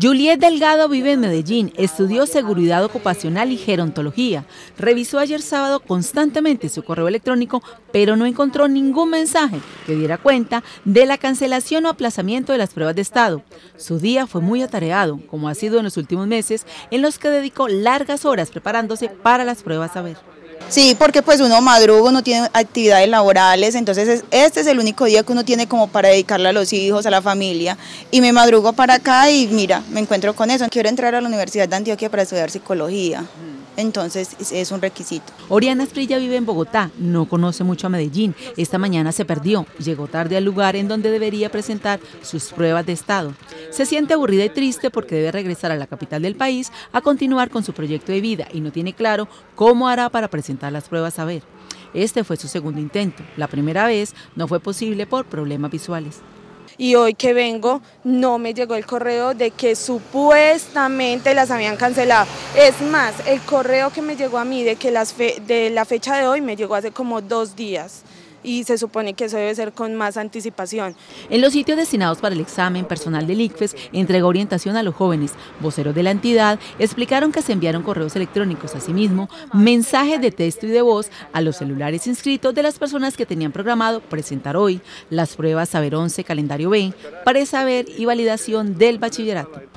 Juliet Delgado vive en Medellín, estudió seguridad ocupacional y gerontología. Revisó ayer sábado constantemente su correo electrónico, pero no encontró ningún mensaje que diera cuenta de la cancelación o aplazamiento de las pruebas de estado. Su día fue muy atareado, como ha sido en los últimos meses, en los que dedicó largas horas preparándose para las pruebas saber. Sí, porque pues uno madruga, uno tiene actividades laborales, entonces este es el único día que uno tiene como para dedicarle a los hijos, a la familia, y me madrugo para acá y mira, me encuentro con eso. Quiero entrar a la Universidad de Antioquia para estudiar psicología, entonces es un requisito. Oriana Asprilla vive en Bogotá, no conoce mucho a Medellín. Esta mañana se perdió, llegó tarde al lugar en donde debería presentar sus pruebas de estado. Se siente aburrida y triste porque debe regresar a la capital del país a continuar con su proyecto de vida y no tiene claro cómo hará para presentar las pruebas saber. Este fue su segundo intento. La primera vez no fue posible por problemas visuales. Y hoy que vengo no me llegó el correo de que supuestamente las habían cancelado. Es más, el correo que me llegó a mí de que de la fecha de hoy me llegó hace como 2 días. Y se supone que eso debe ser con más anticipación. En los sitios destinados para el examen, personal del ICFES entregó orientación a los jóvenes. Voceros de la entidad explicaron que se enviaron correos electrónicos, asimismo, mensajes de texto y de voz a los celulares inscritos de las personas que tenían programado presentar hoy las pruebas Saber 11 Calendario B para saber y validación del bachillerato.